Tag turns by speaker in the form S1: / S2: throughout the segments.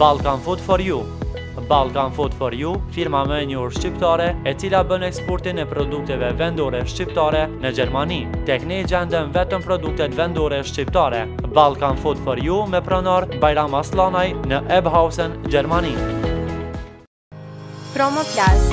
S1: Balkan Food for You. Balkan Food for You, firma më e njohur shqiptare e cila bën eksportin e produkteve vendore shqiptare në Gjermani. Tek ne gjenden vetëm produktet vendore shqiptare. Balkan Food for You me pronor Bajram Aslanaj në Ebhausen, Gjermani.
S2: Promoplast.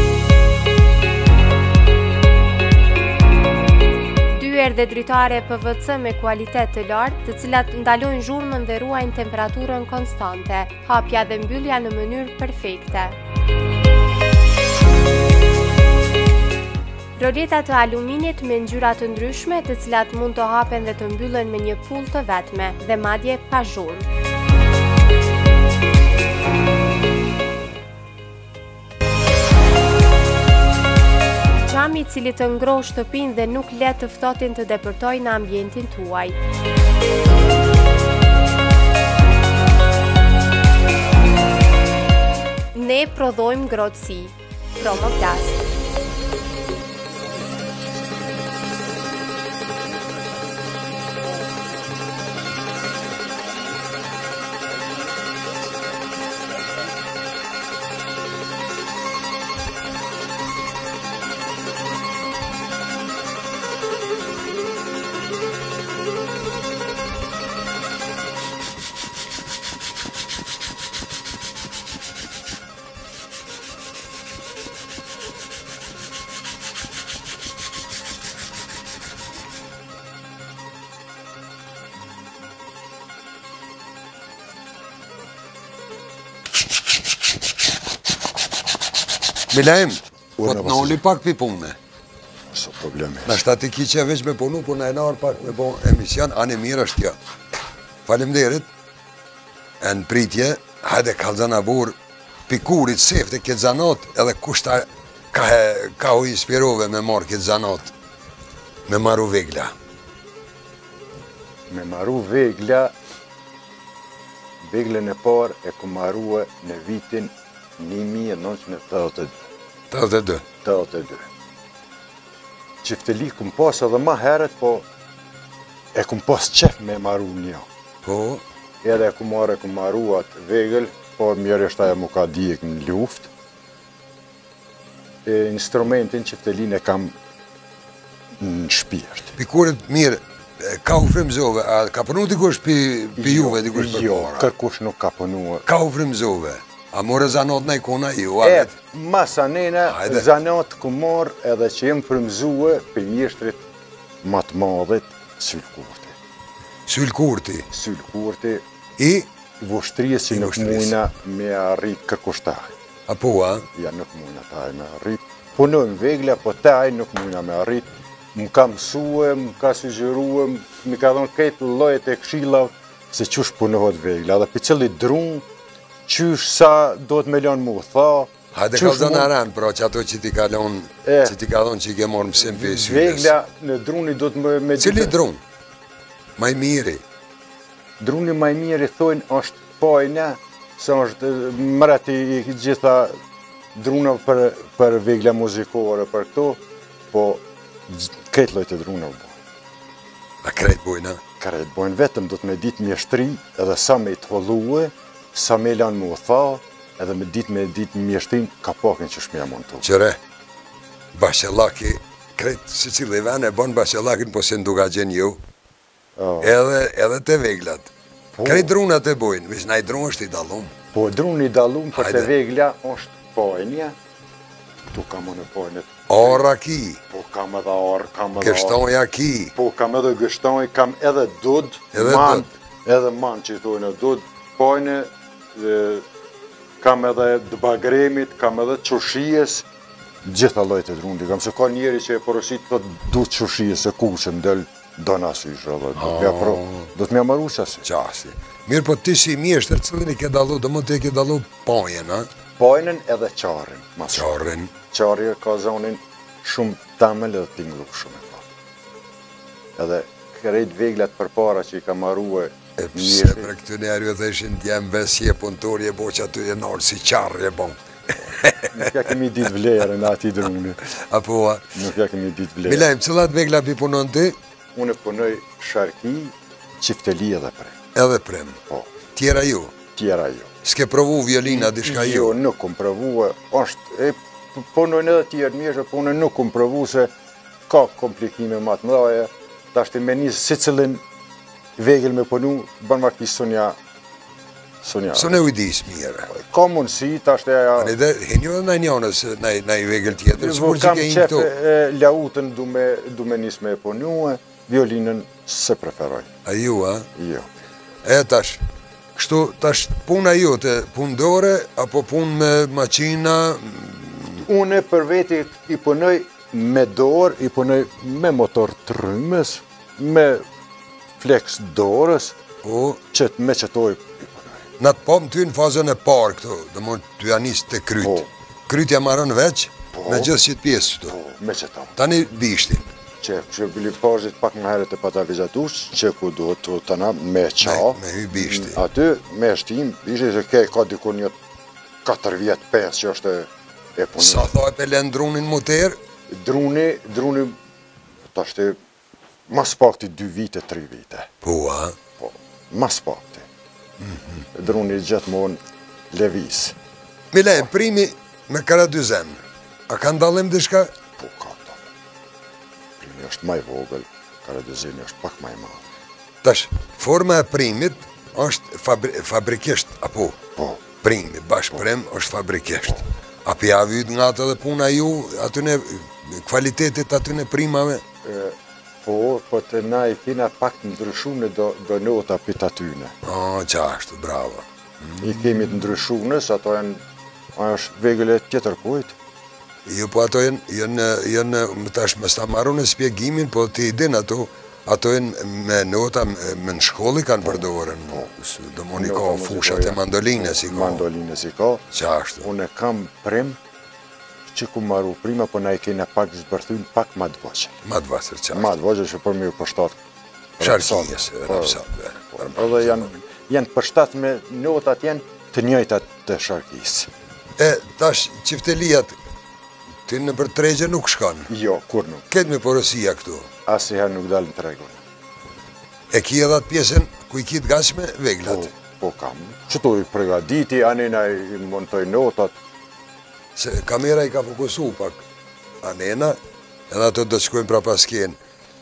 S2: Dyer dhe dritare PVC me kualitet të lartë, të cilat ndalojnë zhurmën dhe ruajnë temperaturën konstante, hapja dhe mbyllja në mënyrë perfekte. Roleta të aluminit me ngjyra të ndryshme, të cilat mund të hapen dhe të mbyllen me një pull të vetme dhe madje pa zhurmë. Qami i cili të ngroh shtëpinë dhe nuk le të ftohtin të depërtojë në ambientin tuaj. Ne prodhojmë ngrohtësi. Promoplast.
S3: Milajm, po të noli pak pi punë.
S4: So problemi.
S3: Në shtati ki që veç me punu, po në e narë pak me po emision, anë e mirë është kjo. Falemderit, e në pritje, hajde kalzana bur, pikurit sefte këtë zanot, edhe kushta ka u inspirove me marë këtë zanot, me maru vegla.
S4: Me maru vegla, veglën e parë e ku marue në vitin 1982. 82. Qifteli këm pas edhe ma heret, po e këm pas qef me maru një.
S3: Po?
S4: Edhe e këm maru atë vegël, po mjerë është aja mu ka dijek në luft. Instrumentin qiftelin e kam në shpirt.
S3: Pikurit mirë, ka u frimzove, a ka punu dikush pi juve, dikush për para?
S4: Jo, kërkush nuk ka punu.
S3: Ka u frimzove. A more zanot në ikona ju?
S4: Masa nene, zanot ku morë edhe që jem frëmzue për mjeshtrit më të madhet, Sylkurti.
S3: Sylkurti?
S4: Sylkurti.
S3: I?
S4: Vështries që nuk mujna me arrit kërkushtaj.
S3: A po, a?
S4: Ja, nuk mujna taj me arrit. Punojmë vegla, po taj nuk mujna me arrit. Më ka mësue, më ka sugjerue, më ka dhonë këtë lojet e këshilav se qësh punohet vegla. Dhe për cili drunë, qysh sa do të me lonë mu tha.
S3: Hajde ka zënë aran, pra që ato që ti ka lonë, që ti ka dhonë që i ke morë mësim për synes.
S4: Vegla në druni do të me...
S3: Cili drunë? Maj miri?
S4: Druni maj miri thojnë është pajne, se është mërat i gjitha druna për vegla muzikore për këto, po këtë lojtë druna bojnë.
S3: A krejt bojnë, a?
S4: Krejt bojnë, vetëm do të me ditë mjeshtri edhe sa me i të holluë, sa me lanë mu tha, edhe me ditë mjeshtrin, ka pakin që shmja mund të.
S3: Qëre, bashellaki, kretë si cilë i vene, bon bashellakin, po se nduka gjenë ju, edhe të veglat. Kretë drunat e bojnë, vish na i drunë është i dalum.
S4: Po, drunë i dalum, për të vegla është pojnja, tu kam unë pojnët.
S3: Ora ki.
S4: Po, kam edhe orë, kam edhe orë.
S3: Gështonja ki.
S4: Po, kam edhe gështonja, kam edhe dud, edhe man që i thujnë dud, pojnë, kam edhe dëbagremit, kam edhe qërshijes, gjitha lojtë e drundi. Kam se ka njeri që e porosit të du qërshijes e kushën del dona sysh, do të mja maru qasi.
S3: Qasi. Mirë, po ti si mjeshtër, cëllin i ke dalu, do mund të e ke dalu pojën, a?
S4: Pojnën edhe qarin.
S3: Qarin?
S4: Qari ka zonin shumë tamel edhe tinglu shumë e pa. Edhe krejt veglat për para që i ka maru e
S3: Pse për këtë njerë dhe ishin t'jem vesje punëtori e bo që aty e nërë si qarë e bon.
S4: Nuk ja kemi ditë vlerë në ati druni.
S3: Apo, a?
S4: Nuk ja kemi ditë vlerë.
S3: Milajm, cëllat vegla pi punon ti?
S4: Unë punoj sharki, qifteli edhe prem.
S3: Edhe prem?
S4: Po.
S3: Tjera ju?
S4: tjera jo.
S3: S'ke provu violina diçka
S4: Jo,
S3: jo?
S4: nuk kom provu, punojnë edhe tjerë mirë, punojnë nuk kom provu se ka komplikime më të mëdha, tash me një si cilin vegël me punu, bën vakti Sonja.
S3: Sone ujdis mirë.
S4: Ka mundësi, tash të ja...
S3: Ani dhe henjo dhe njënës, nëj vegël tjetër, sigur që ke
S4: Kam
S3: këto.
S4: qef lautën du me nis me punu, violinën se preferoj.
S3: A ju, a?
S4: Jo.
S3: E tash, kështu tash puna jote, punë dore, apo punë me maqina?
S4: Une për veti i punoj me dorë, i punoj me motor trymës, me flex dorës, me qëtoj i punoj.
S3: Na të pom ty në fazën e parë këtu, dhe mund të janis të kryt. Krytja marrën veç, me gjithë qitë pjesë këtu.
S4: Me qëtoj.
S3: Tani bishtin.
S4: Që bili pazit pak më herët e patalizatus, që ku duhet të të na me qa.
S3: Me hy bishti.
S4: Aty me shtim, bishti se kej ka dikur një 4 vjetë 5 që është e punë.
S3: Sa thoj për len drunin muter?
S4: Druni, ta shte, mas pakti 2 vite, 3 vite.
S3: Po, a?
S4: Po, mas pakti. Druni gjithmonë levis.
S3: Mile, primi me Karadyzen, a ka ndallim dishka?
S4: Po, ka ndallim. Primi është maj vogël, Karadyzeni është pak maj madh.
S3: Tash, forma e primit është fabrikisht, apo?
S4: Po.
S3: Primi, bashkëprim është fabrikisht. A pja vyt nga të dhe puna ju, atyne kvalitetit atyne primave?
S4: Po, po të na i kina pak të ndryshume do nota pita tyne.
S3: O, qashtu, bravo.
S4: I kemi të ndryshumes, ato është vegële tjetër kujt.
S3: Jo, po ato jenë, tash më sta marru në spjegimin, po të i din ato jenë me nota, me në shkolli kanë përdorën. Do moni ka fushat e mandolinës i ka.
S4: Mandolinës i ka.
S3: Qashtu.
S4: Unë kam prim, që ku marru prima, po na i kena pak zbërthyn, pak ma të voqe.
S3: Ma të vaqër, qashtu.
S4: Ma të voqe që për mi u përshtat.
S3: Sharkijës, rapsat.
S4: Edhe janë përshtat me notat janë të njëjtat të sharkijës.
S3: E, tash, qiftelijat, ti në për tregje nuk shkon?
S4: Jo, kur nuk.
S3: Ketë me porosia këtu?
S4: Asiher nuk dalë në tregun.
S3: E ki edhe atë pjesën ku i kitë gashme, veglat?
S4: Po kam. Qëtu i pregaditi, anena i montoj notat.
S3: Se kamera i ka fokusu pak anena, edhe ato do të shkojnë pra pasken.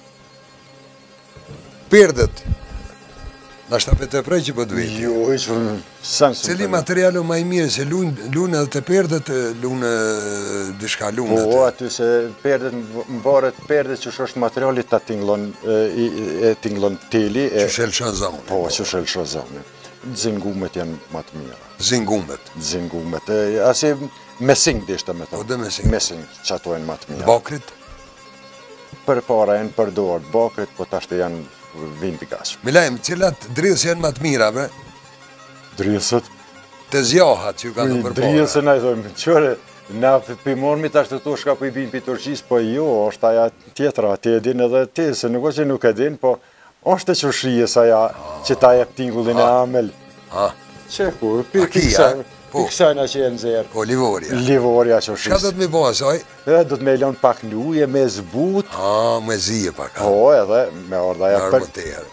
S3: Perdet, nashta për të prej që për të veti?
S4: Jo, i që sanë së
S3: Cili materialu ma i mirë, se lunë edhe të perdet, lunë dishka lunë
S4: Po, aty se perdet, më varet perdet që është materialit të tinglon teli.
S3: Që shelshën zonë?
S4: Po, që shelshën zonë. Zingumet janë më të mira.
S3: Zingumet?
S4: Zingumet, asi mesing dishte me
S3: Po,
S4: thonë.
S3: dhe mesing?
S4: Mesing, që ato janë më të mira.
S3: Bakrit?
S4: Për para janë përdorë bakrit, po tashtë janë vind gashme.
S3: Milajmë, cilat dridhës janë më të mirave?
S4: Drisët?
S3: Të zjahat që ju kanë të përpara?
S4: Drisën, a i thojmë, qëre, na pëjmormi tashtë të to shka për i binë për Turqis, po jo, është aja tjetra, ti e din edhe ti, se nuk o që nuk e din, po është e qëshrijes aja që ta jep tingullin e amel. Që ku, piksajna që e nëzirë.
S3: Po, Livorja.
S4: Livorja që
S3: Shka do të mi bo asaj?
S4: Do të me lënë pak luje, me zbut.
S3: Me zije pak.
S4: Po, edhe me ordaja për...
S3: Armoterë.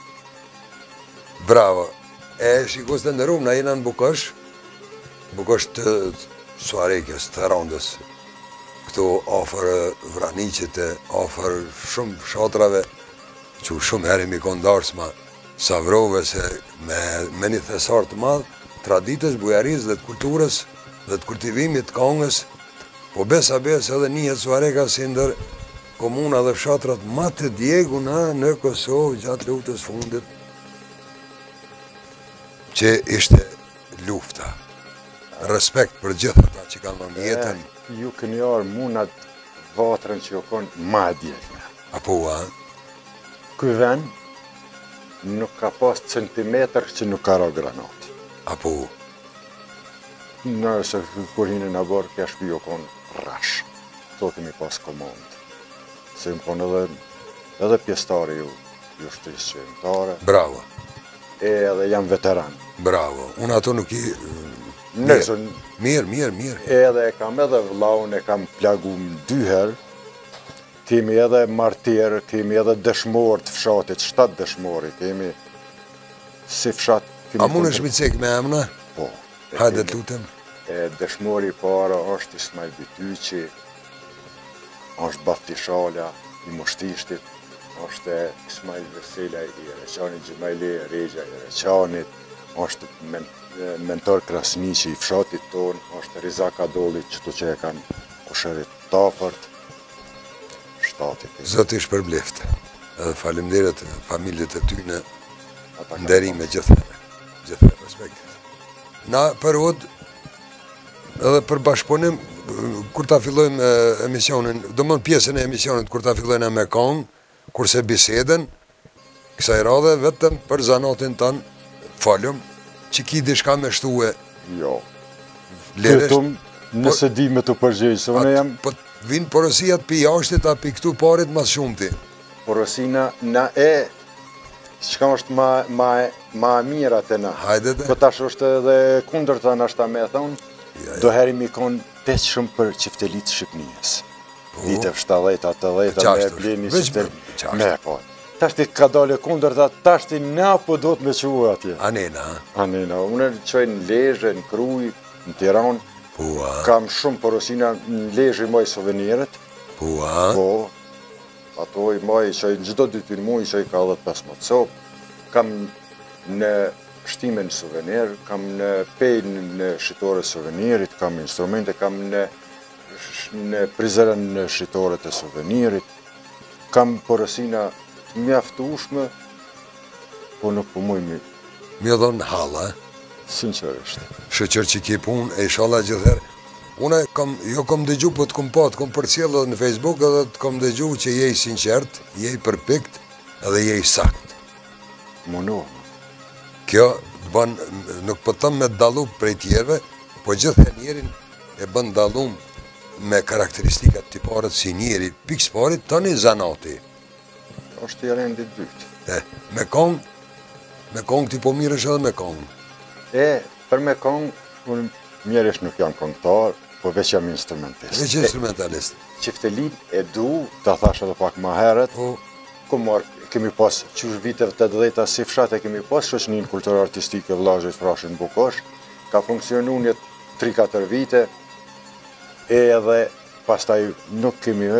S3: Bravo. E, shikos të ndërum, na jena në Bukosh të Suarekjes, të Rondës. Këtu ofër vraniqit e ofër shumë shatrave, që shumë herë mi kondarsma savrove se me një thesar të madhë, traditës, bujarisë dhe të kulturës dhe të kultivimit të kongës, po besa edhe njët Suareka si ndër komuna dhe fshatrat ma të djeguna në Kosovë gjatë luftës fundit, që ishte lufta. Respekt për gjithë ata që kanë dhënë jetën.
S4: Ju këni arë munat vatrën që ju konë ma djegna.
S3: Apo, a?
S4: Këj ven nuk ka pas centimetr që nuk ka ra granat.
S3: Apo?
S4: Nëse kur hinë në borë, kja shpi ju konë rash. To kemi pas komandë. Se më konë edhe pjestari ju shtrisë qëjmëtare.
S3: Bravo.
S4: Edhe jam veteran.
S3: Bravo. Unë ato nuk i... Mirë.
S4: Edhe e kam edhe vlaun, e kam plagu më 2 herë. Kemi edhe martirë, kemi edhe dëshmorë të fshatit, 7 dëshmori, kemi si fshat
S3: A mund është mi cek me emna?
S4: Po.
S3: Hajde të lutem.
S4: Dëshmori i para është Ismail Bityqi, është Bafti Shala i Mushtishtit, është Ismail Vesela i Reçanit, Gjemajli Regja i Reçanit, është mentor Krasniqi i fshatit ton, është Rizak Adolli qëto që e kanë kushërit tafërt, shtatit.
S3: Zoti shpërbleft. Edhe faleminderit familjet e tyne, nderime gjithë respekt. Na për ud, edhe për bashkëpunim, kur ta fillojmë emisionin, do më pjesën e emisionit, kur ta fillojnë me kong, kurse biseden, kësaj radhe vetëm për zanatin tanë, falëm, që ki dishka me shtue.
S4: Jo.
S3: Vetëm,
S4: nëse di me të përgjegjë, se unë jam...
S3: Po vinë porosijat për jashtit, a për këtu parit mas shumëti.
S4: Porosina na e, çka është ma mirë atë na.
S3: Hajde dhe.
S4: Po tash është edhe kundër të nashta me thonë, do heri mi konë teq shumë për qiftelit Shqipnijës. Vite 70-80, me bleni qiftelit. Me, po. Tash ti ka dole kundër të tash ti na po do të me quë atje.
S3: Anena, ha?
S4: Anena, unë qoj në Lezhë, në Kruj, në Tiranë. Kam shumë porosina në Lezhë i moj suveniret. Po, ato i moj qoj në gjithdo 2 muaj, qoj ka 15 copë. Kam në shtime në suvenir, kam në pejnë në shqitore suvenirit, kam instrumente, kam në prizeren në shqitore të suvenirit. Kam porosina mjaftueshme, po nuk po muj mi.
S3: Mi edhe në hala,
S4: Sinqerisht.
S3: Shëqër që ki pun, e ishala gjithherë. Une jo kom dëgju, po të kom përcjellë në Facebook, edhe të kom dëgju që je i sinqert, je i përpikt, edhe je i sakt.
S4: Munohë.
S3: Kjo bën, nuk po thëm me dalu prej tjerve, po gjithë njerin e bën dalu me karakteristikat tiparët si njeri, pikës parit, tani zanati.
S4: Është i rendi dytë.
S3: Me kong ti po mirësh edhe me kong.
S4: Për me kong, unë mjeresh nuk jam kongtar, po veç jam instrumentist.
S3: Veç instrumentalist.
S4: Qiftelin e du, ta thash edhe pak ma heret, kemi pas qysh viteve 80-a si fshat e kemi pas shoqëninë kulturore artistike Vllazhrit Frashin Bukosh, ka funksionu një 3-4 vite, edhe pastaj nuk kemi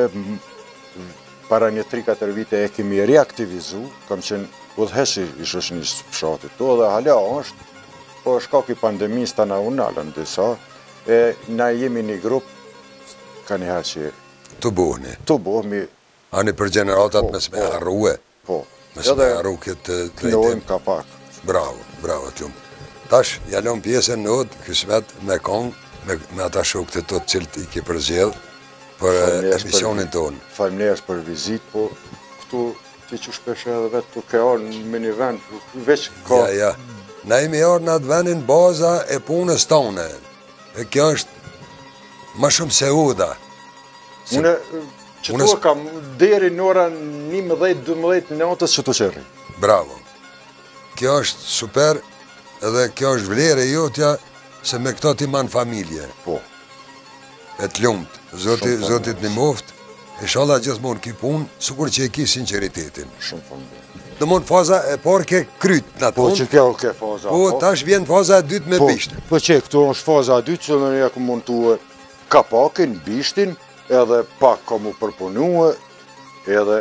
S4: para një 3-4 vite e kemi reaktivizu, kam qenë udhëheqës i shoqënisë fshatit to, dhe hala është, po shkak i pandemisë ta na unalën disa, e na jemi një grup, ka njëherë që...
S3: Të bohni.
S4: Të bohmi.
S3: Ani për generatat mes me harruë.
S4: Po.
S3: Mes me harru këtë
S4: drejtim. Ka pak.
S3: Bravo, t'jumë. Tash, jalon pjesën në odë, kësmet me kong, me ata shokët e të cilët i ki përzjedh, për emisionin tonë.
S4: Faleminderit për vizit, po këtu ti që shpeshe edhe vetë të ke arë në një vend, veç ka...
S3: Ja. Na imi arë në atë vendin baza e punës tonë. E kjo është ma shumë se uda.
S4: Unë që tu kam deri në ora 11-12 natës që tu qërri.
S3: Bravo. Kjo është super, edhe kjo është vlerë e jotja, se me këto ti manë familje.
S4: Po.
S3: E të lumët. Zotit një moftë, e shala gjithmonë ki punë, sukur që e ki sinceritetin.
S4: Shumë familje.
S3: Dhe mund faza e parë ke kryt në atë
S4: punë. Po që kjo ke faza.
S3: Po, tash vjen faza e dytë me bishtë.
S4: Po që këtu është faza e dytë, që në një ku montuë kapakin, bishtin, edhe pak ka mu përpunuë, edhe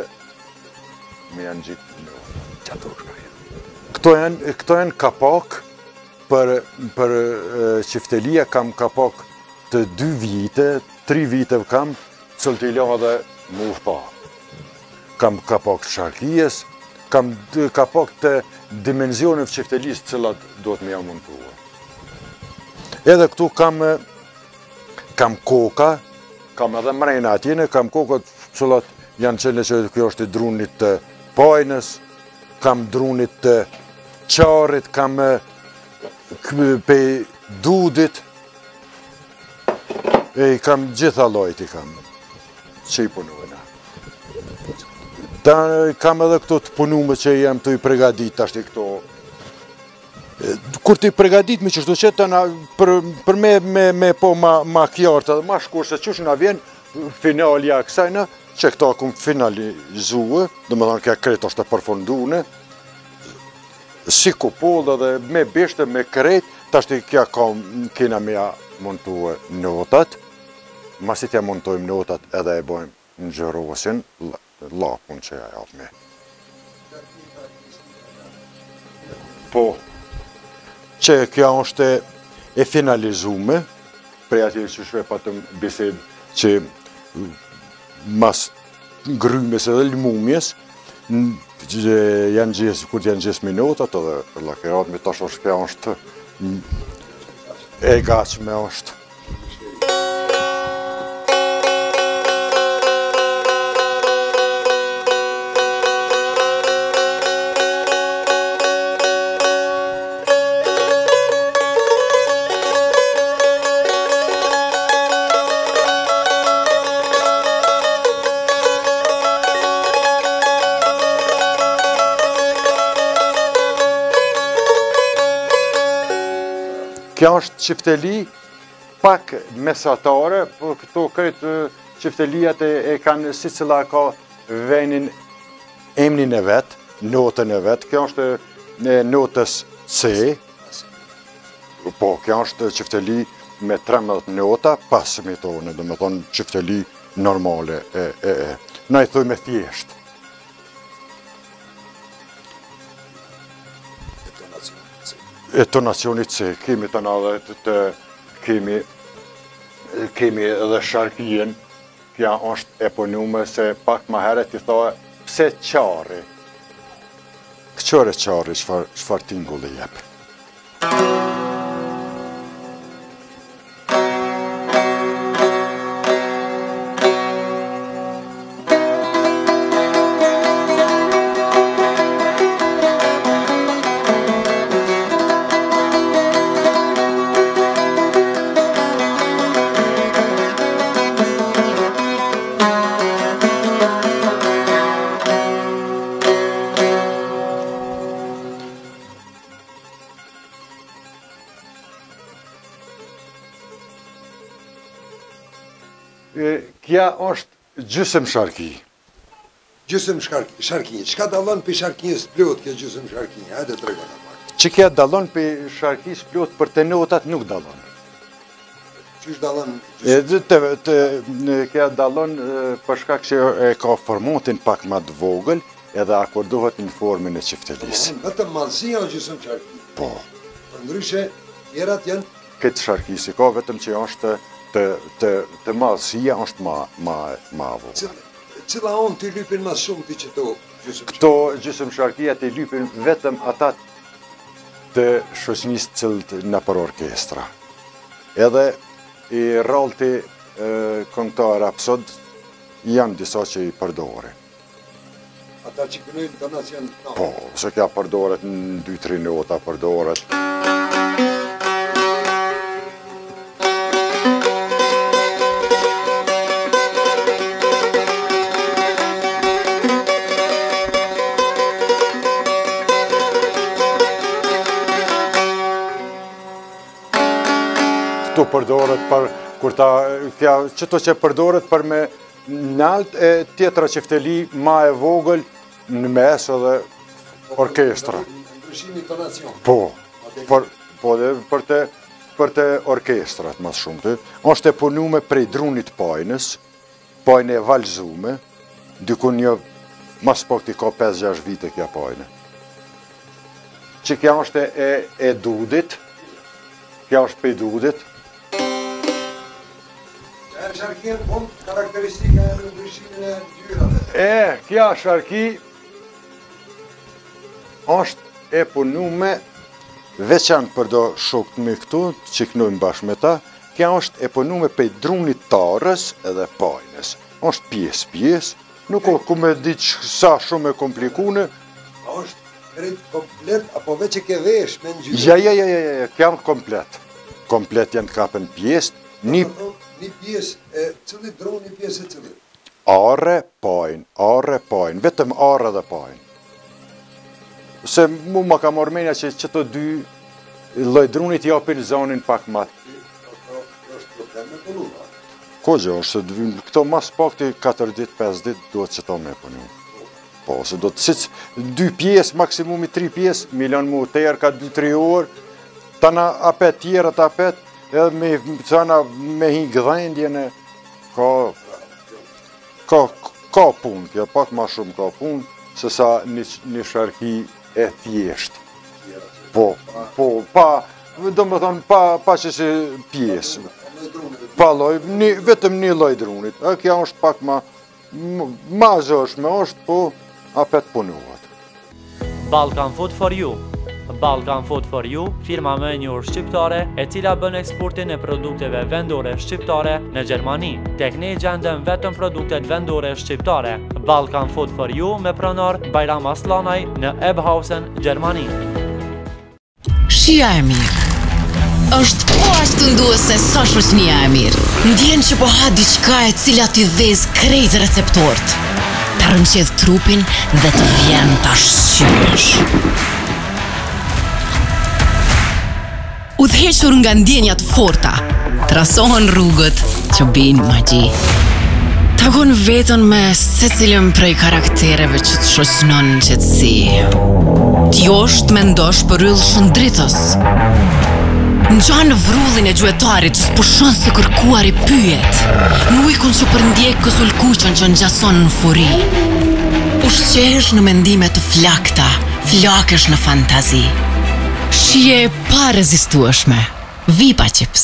S4: me janë gjitë në. Këto janë kapak për qiftelia, kam kapak të 2 vite, 3 vite kam, cëllë t'i la dhe mu pa. Kam kapak të sharkijes, kam kapak të dimenzionit të qiftelisë cilat do të me jam montuë. Edhe këtu kam koka, kam edhe mrejna atjene, kam kokat cilat janë qëlle që kjo është i drunit të pajnës, kam drunit të qarit, kam pe dudit, e kam gjitha lojt i kam, që i punuena. Kam edhe këto të punume që jam të i pregadit, ashtë i këto. Kur të i pregadit me qështu qëtë, për me po ma kjartë edhe ma shkur, se qështë nga vjen finalja kësajna, që këto akum finalizuë, dhe më thonë kja kretë është të përfundune, si kupoll dhe me bishte, me krejt, tashti kja kena me ja montu notat, masi tja montojmë notat edhe e bojmë në gjërosin, lapun që ja japë me. Po, që kja është e finalizume, prej atje që shve patëm bised që mas ngrymes edhe lëmumjes, janë gjithë, kur janë gjithë minutat edhe lakerat me tash është kja është e gachme është. Kja është qifteli pak mesatare, por këto këtë qiftelijat e kanë si cila ka venin emnin e vetë, notën e vetë. Kja është notës C, po kja është qifteli me 13 nota, 15 tone, dhe me thonë qifteli normale. Na i thujme thjesht. Tonacionit C, kemi të nadhe kemi edhe sharkien, kja është eponume se pak ma heret i thoa pse qari. Këqore qari, qfar tingulli jep. Kja është gjysëm sharki.
S3: Gjysëm sharki. Çka dallon për sharkinjës plot kjo gjysëm sharki? Hajde tregona pak.
S4: Që kja dallon për sharkis plot për të notat nuk dallon.
S3: Qysh dallon?
S4: Kja dallon për shkak që e ka formatin pak më të vogël edhe akordohet në formën e qiftelisë.
S3: Vetëm mallësia o gjysëm sharki.
S4: Po.
S3: Përndryshe, tjerat janë?
S4: Këtë sharkisi ka vetëm që është të mallësia është ma vogël.
S3: Cila onë të lypin ma shumë ti që to gjysëm sharki?
S4: Këto gjysëm sharkia të lypin vetëm ata të shoqënisë cilët në për orkestra. Edhe i rallti këngëtar rapsod janë disa që i përdore.
S3: Ata që kënojnë tonacion?
S4: Po, se kja përdoret në 2-3 nota përdoret. Këtu përdoret për, kur ta, qëto që përdoret për me nalt e tjetra qifteli ma e vogël në mes edhe orkestra.
S3: Ndryshimi tonacion?
S4: Po, për të orkestrat mas shumë të. Është e punume prej drunit pajnës, pajnë e valzume, dykun një mas pak t'i ka 5-6 vite kja pajnë. Që kja është e dudit, kja është pe dudit.
S3: Sharkien, karakteristika e ndryshimin e ngjyrave.
S4: Kja sharki është e punume veçan për do shokët me këtu, që kënojmë bashkë me ta, kja është e punume për drunit tarës edhe pajnës. është pjesë, nuk o ku me ditë sa shumë e komplikune.
S3: A është krejt komplet, apo veç e ke vesh me në gjyre?
S4: Ja, kja më komplet. Komplet janë të kapen pjesë.
S3: Një pjesë, cili dronë një pjesë e cili?
S4: Are, pajnë, vetëm are dhe pajnë. Se mu ma ka mormenja që qëto dy lojdrunit japin zonin pak matë.
S3: është problem me punua.
S4: Ko gjë është, këto mas pak të 4 dit, 5 dit duhet që to me punu. Po, se do të 2 pjesë, maksimumi 3 pjesë, milion mu të erë ka 2-3 orë, tana apet tjera të apet, edhe me hi gëdhendjene, ka punë, kjo pak ma shumë ka punë, se sa një sharki e thjeshtë. Po, do më thonë, pa që si pjesë, vetëm një loj drunit, e kja është pak ma zëshme, është po, apet punuat.
S1: Balkan Food for You. Balkan Food for You, firma më e njohur shqiptare, e cila bën eksportin e produkteve vendore shqiptare në Gjermani. Tek ne gjenden vetëm produktet vendore shqiptare. Balkan Food for You me pronar Bajram Aslanaj në Ebhausen, Gjermani.
S5: Shija e mirë është po ashtu nduese sa shoqënia e mirë. Ndjen që po ha diçka e cila t'i dhez krejt receptort. Ta rënqedh trupin dhe të vjen ta shqyesh. Udhëhequr nga ndjenjat forta, trasohen rrugët që bijnë magji. Takon vetën me secilin prej karaktereve që të shoqënon në qetësi. T'josht mendosh për yll shëndritës. Ngjan vrullin e gjuetarit që s'pushon se kërkuar i pyet. Në ujkun që përndjek kësulkuqën që ngjason në furi. Ushqehesh në mendime të flakta, flakesh në fantazi. Shije e pa rezistueshme. Vipa Chips.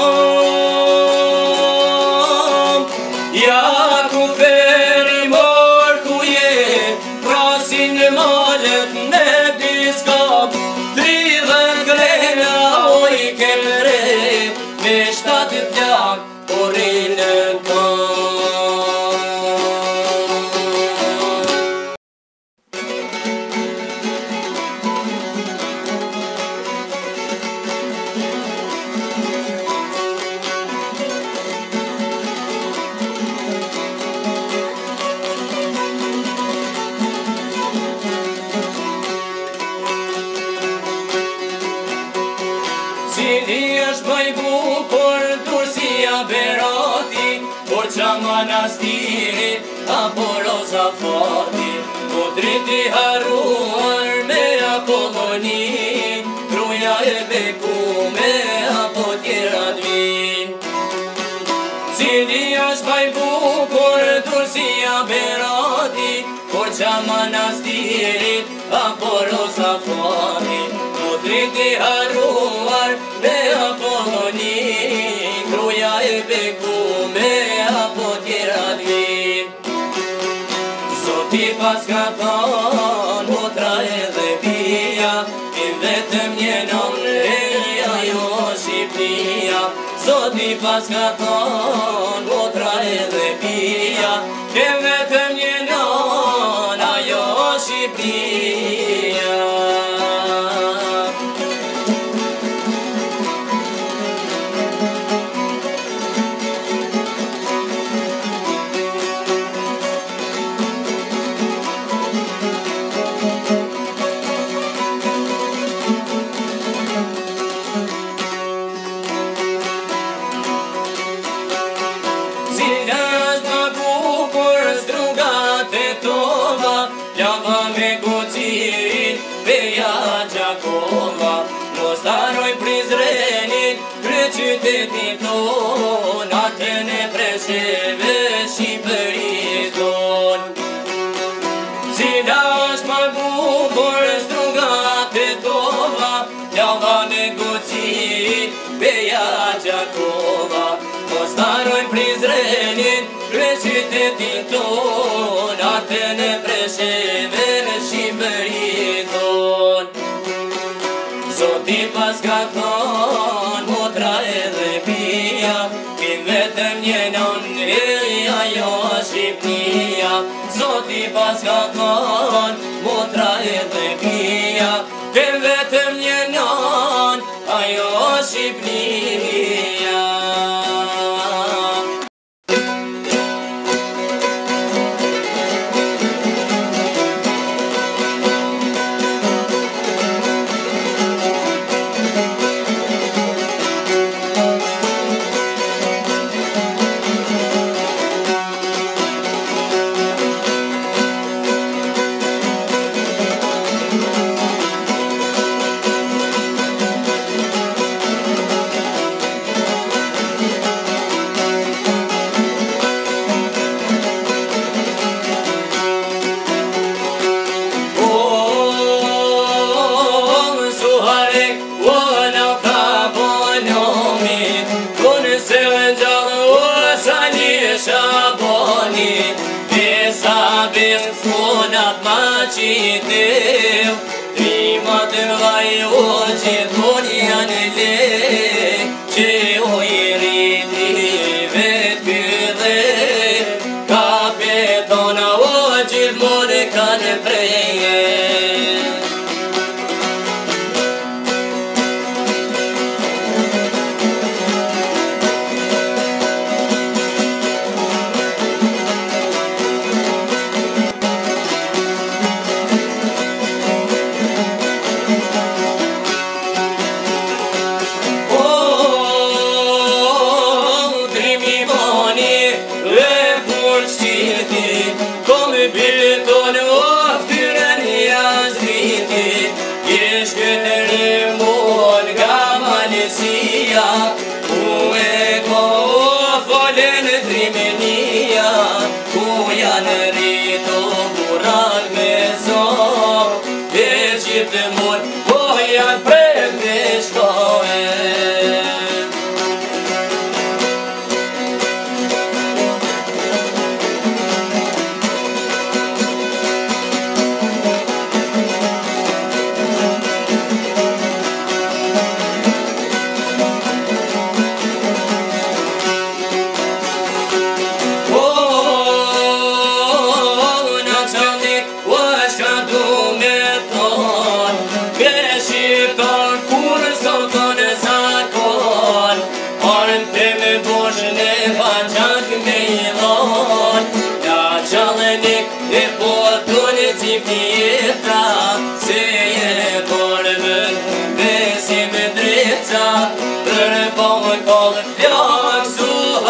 S6: Ja ku feri mo Berati, Borqa Manastiri, apo Roza Fati, po driti haruar me Apolloni, Truja e bekume apo tjera d'vin. Cili është baj bukur Durësia Berati, Borqa Manastirit, apo Roza Fati, po driti haruar me Apolloni, Truja e bekume apo tjera d'vin. Zoti pas ka thonë, motra edhe pia, kim vetëm një nëmë ajo Shqipnia. Zoti pas ka thonë, motra edhe pia, kim vetëm një nëmë ajo Shqipnia. Staroj Prizrenin, kryë qytetin ton, atën e preseve Shqipërisë ton. Cila është ma bukur strugat e tova, java me goci, beja Gjakova. Staroj Prizrenin, kryë qytetin ton, atën e preseve Shqipërisë ton. Zoti pas ka thonë, motra edhe pia, kim vetëm një nënë ajo Shqipnia. Zoti pas ka thonë, motra edhe pia, kim vetëm një nënë ajo Shqipnia. Qitev, trimat vaj o gjithon janë le, që o i rriti vet këdhe, kapetona o gjithmon kanë preje. Për po më kollë flakë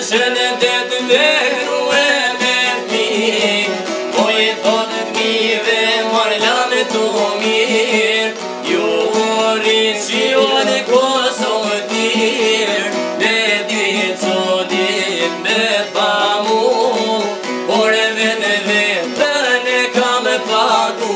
S6: shëndet vekru e me pi Po I thot t'mive marlane të mirë Ju rrit që jo në Kosovë tirë Ne ditë co dit me pa mu Por e vete vetën e kam pagu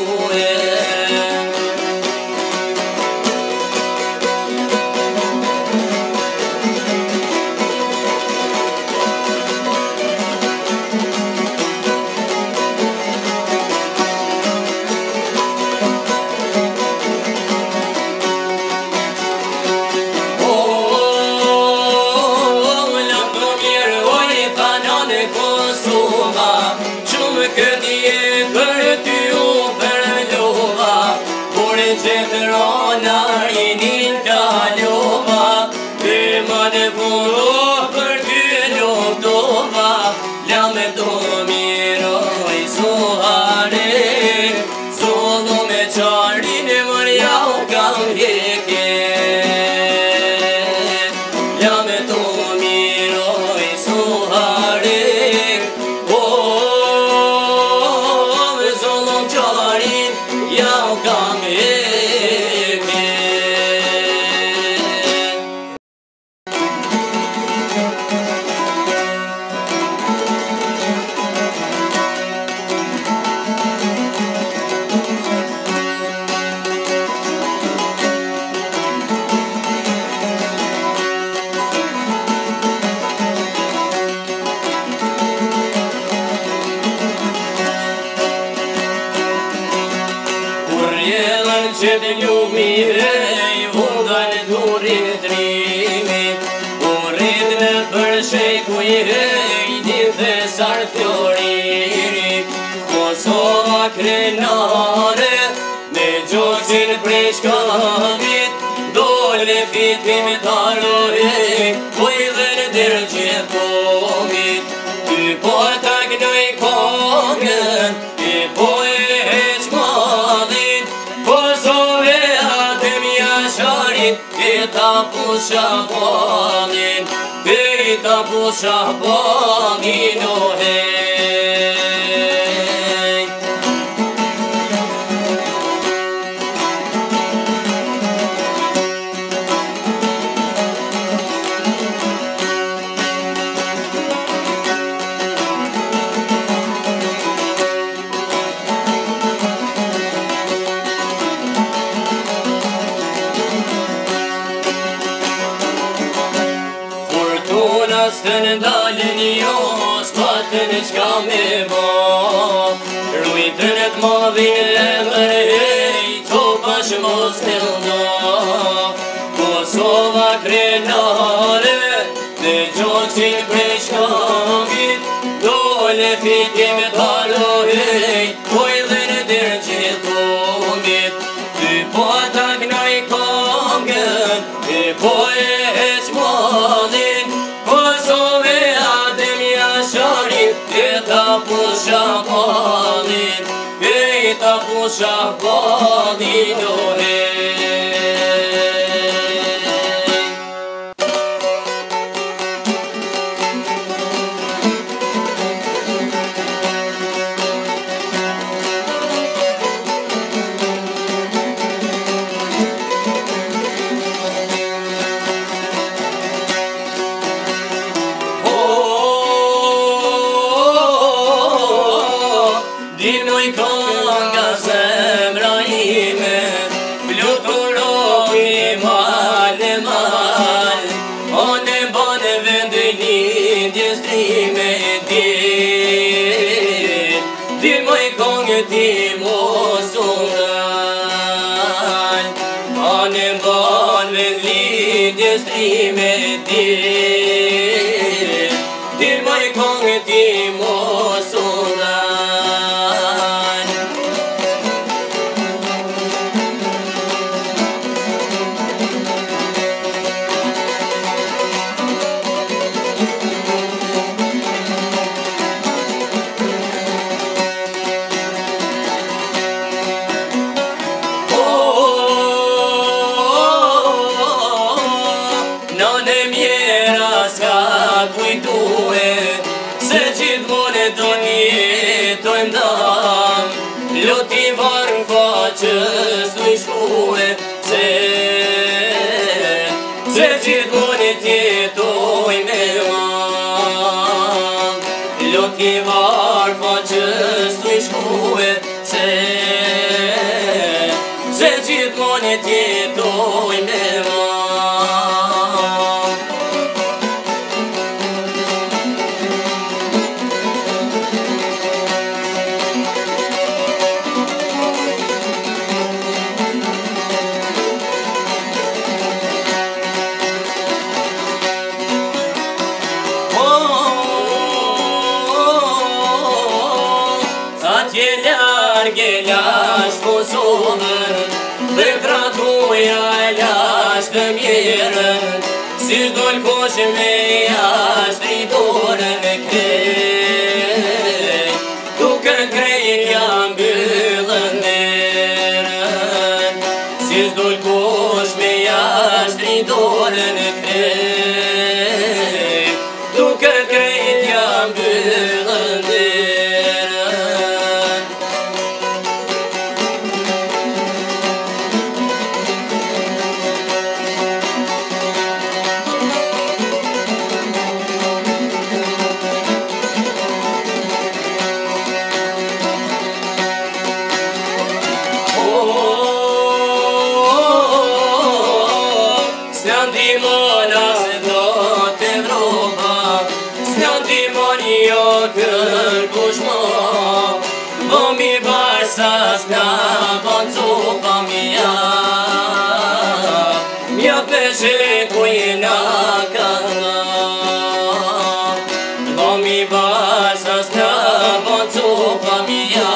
S6: Qëtë ljumi hej, vundal durit rimit Urit në përshej ku I hej, dite sar fjoririt Kosova krenare, me gjoksin prej shkavit Dole fitim tarohej, po I dhe në dërgjetomit Ty po tagnoj kongën, ty po e heq madhin Eta pusha balin, eta pusha balin, oh hey. Së në dalën jo, s'patën qka me bo Rujtën e t'madhin e mërhej, copash mos të ndo Kosova krenare, dhe gjoksin prej shkavit Dole fitim talohej, po I dhe në dërgjetomit Ty po tagnoj kongën, ty po e heq madhin Eta pusha balin, eta pusha balin, oh hey. Dimnoj konga zemra ime, fluturoj male mal One bane vende lindjes time din Dimnoj konga ti mos ungal One bane lindjes time din Dimnoj konga ti mos ungal Nane mje era s'ka kujtue se gjithmonë do n'jetojmë dam. Loti varë faqës t'u i shkue se gjithmonë t'jetojmë mam. Loti varë faqës t'u i shkue se gjithmonë t'jetojmë mam. Lash Kosovën, dhe tratuja lash të mjerën, si shdoj l'kosh me jash dritorën me krej, duke krejt jam byllën derën, si shdoj l'kosh me jash dritorën me krej, duke krejt jam byllën derën. Sas na bonzo pamia mia pesce kuina kana Domi basas na bonzo pamia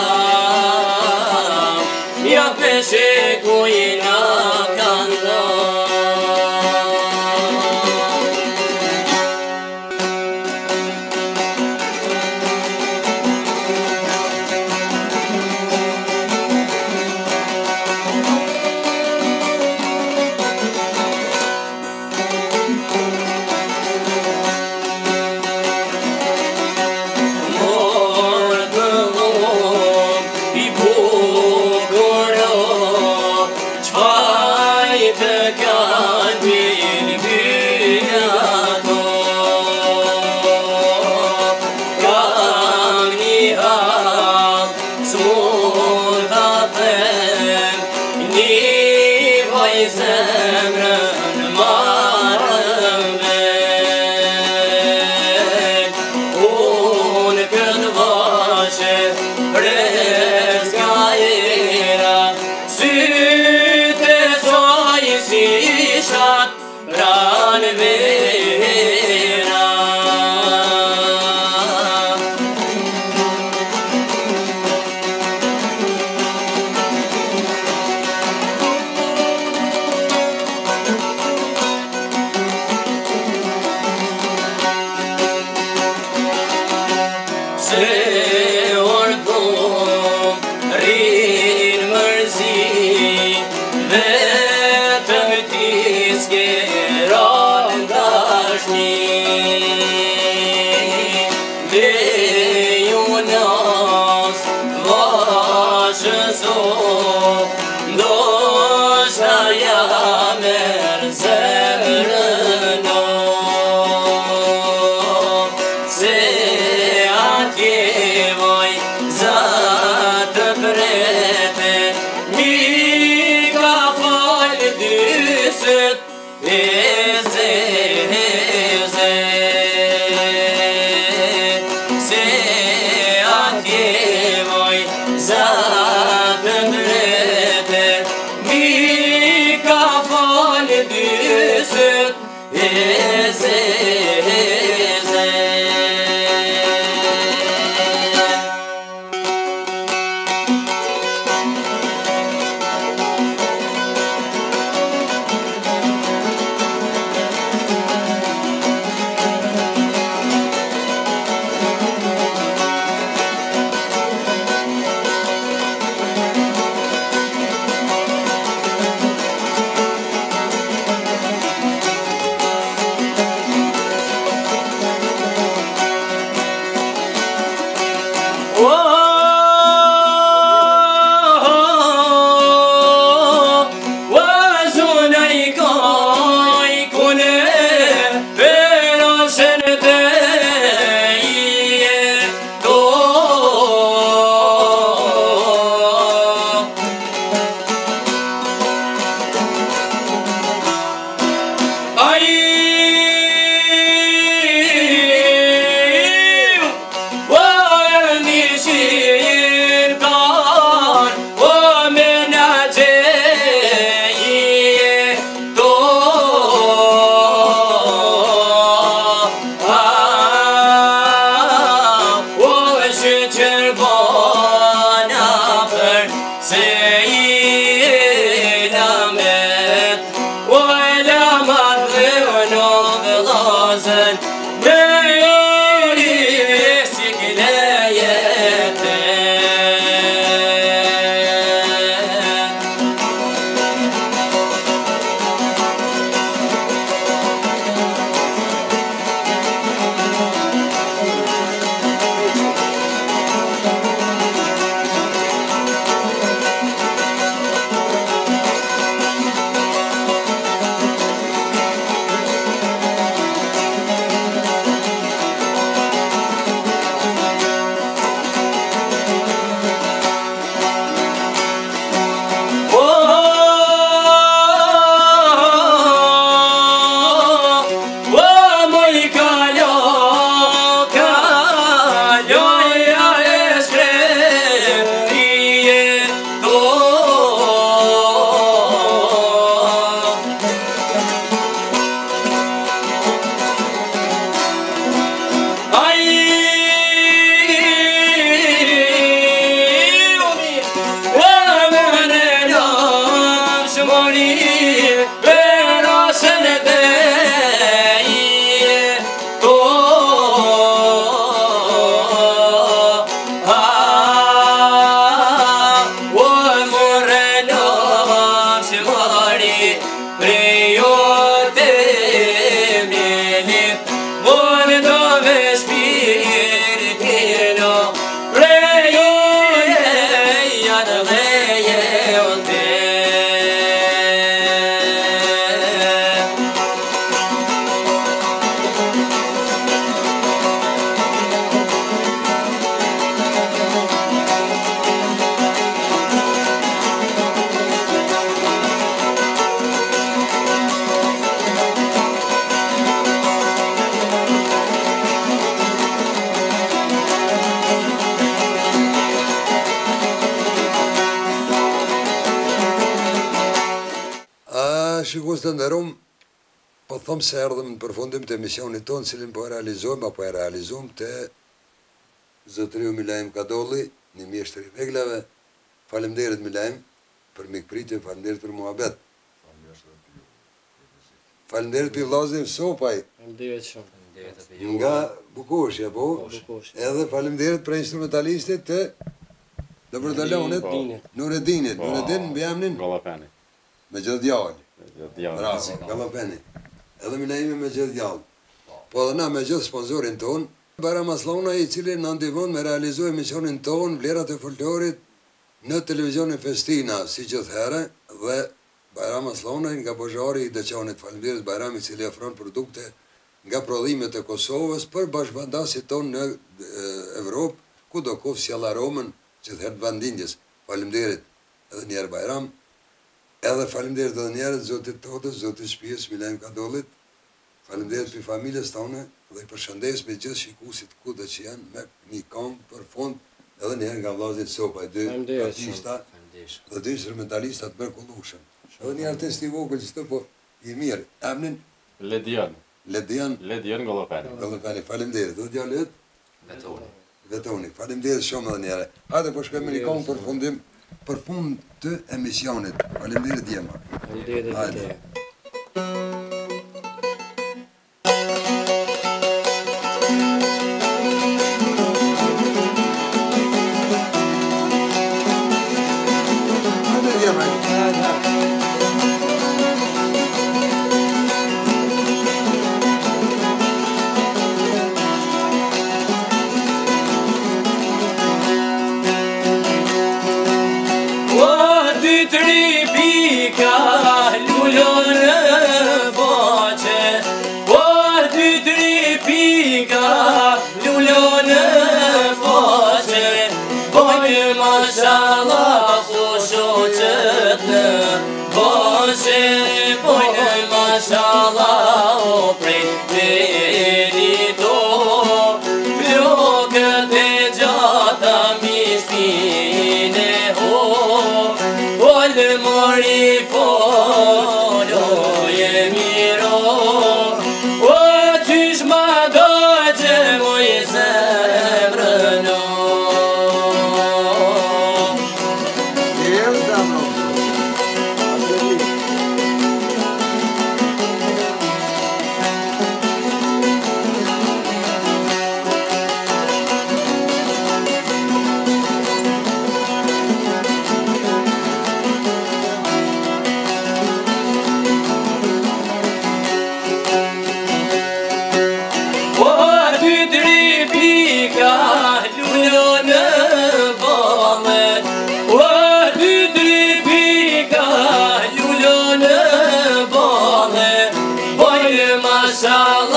S6: mia pesce kuina kana بازن بيوري سكلايته
S3: Shikos të nderuam, po them se erdhëm në përfundim të emisionit tonë, cilin po e realizojmë apo e realizojmë te zotëriu Milajm Kadolli, një mjeshtër i veglave. Faleminderit Milajm për mikpritje, faleminderit për muhabet. Faleminderit për vllaznin Sopaj.
S7: Faleminderit shumë.
S3: Nga Bukushi apo? Edhe faleminderit për instrumentalistit të Dobrodalonit, Nureddinit. Nureddin mbi emrin
S8: Gallapeni.
S3: me gjithë djalë.
S8: Bravo,
S3: Gallapeni. Edhe Milajmi me gjithë djalë. Po edhe na me gjithë sponsorin ton, Bajram Aslona, i cili na ndihmon me realizuar emisionin ton Vlerat e folklorit në televizionin Festina, si gjithherë, dhe Bajram Aslona nga Bozhari i Deçanit. Faleminderit Bajram, i cili ofron produkte nga prodhimet e Kosovës për bashkëbandasit ton në Evropë, ku do kohë sjell aromën gjithherë të vandindjes. Faleminderit edhe njerë Bajram. Edhe faleminderit edhe njerët zotit totës, zotit shtëpisë Milajm Kadollit. Faleminderit për familjes tonë dhe i përshëndes me gjithë shikuesit kudo që janë me një këngë për fund edhe njerë nga vllazit Sopaj, dy artista dhe dy instrumentalistat mrekullueshëm. Edhe një artist i vogël që po i mirë. Emrin
S8: Ledian Gallapeni.
S3: Gallapeni, faleminderit. Do djalët Vetoni. Faleminderit shumë edhe njerë. Hajde po shkojmë një këngë për fundim. Për fund të emisionit. Faleminderit Djema. Hajde.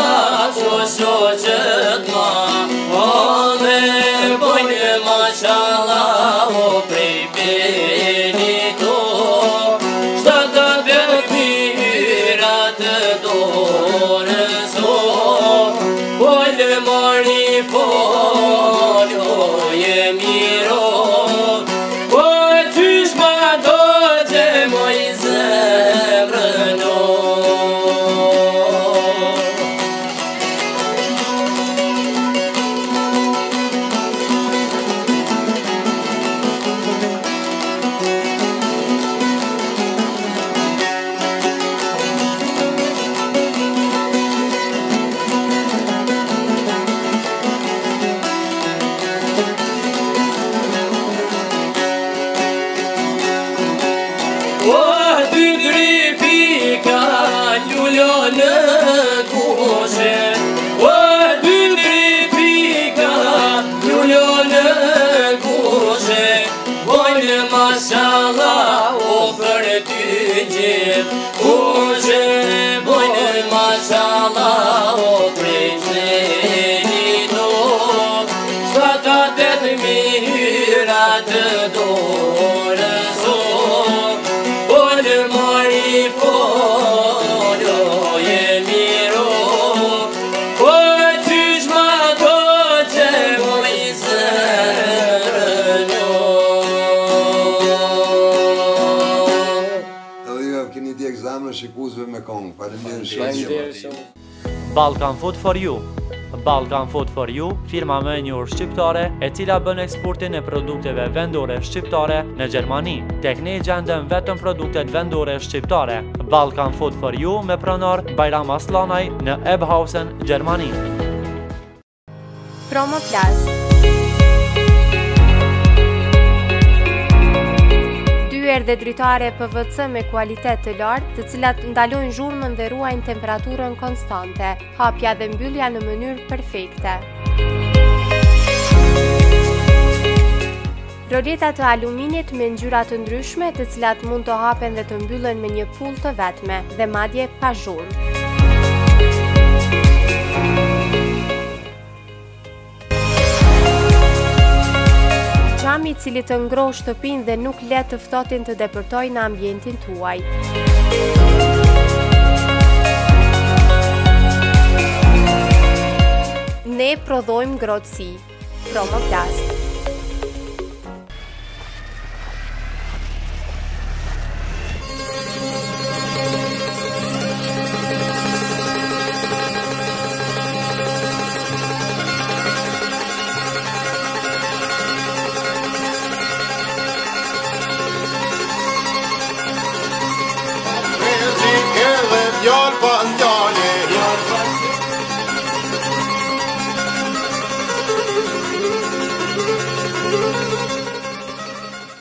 S6: shoqet ma Ole bojnë mashallah o prej benito Shtatat vet mirat dorës o Pole mori foljo je miro Po qysh ma do që moj zemrën o Mashallah o për ty gjithë Kushe bojnë mashallah o prej qenito Shtatat mirat dorës o Bojnë mori foljo je miro O qysh ma do që moj zemrën
S3: Shikuzve me kongë, faleminderit shumë.
S1: Balkan Food for You. Balkan Food for You, firma më e njohur shqiptare e cila bën eksportin e produkteve vendore shqiptare në Gjermani. Tek ne gjenden vetëm produktet vendore shqiptare. Balkan Food for You me pronar Bajram Aslanaj në Ebhausen, Gjermani.
S2: Promoplast. Dhe dritare PVC me kualitet të lartë, të cilat ndalojnë zhurmën dhe ruajnë temperaturën konstante, hapja dhe mbyllja në mënyrë perfekte. Roleta të aluminit me ngjyra të ndryshme, të cilat mund të hapen dhe të mbyllen me një pull të vetme dhe madje pa zhurmë. I cili të ngroh shtëpinë dhe nuk le të ftohtin të depërtojë në ambientin tuaj. Ne prodhojmë ngrohtësi. Promoplast.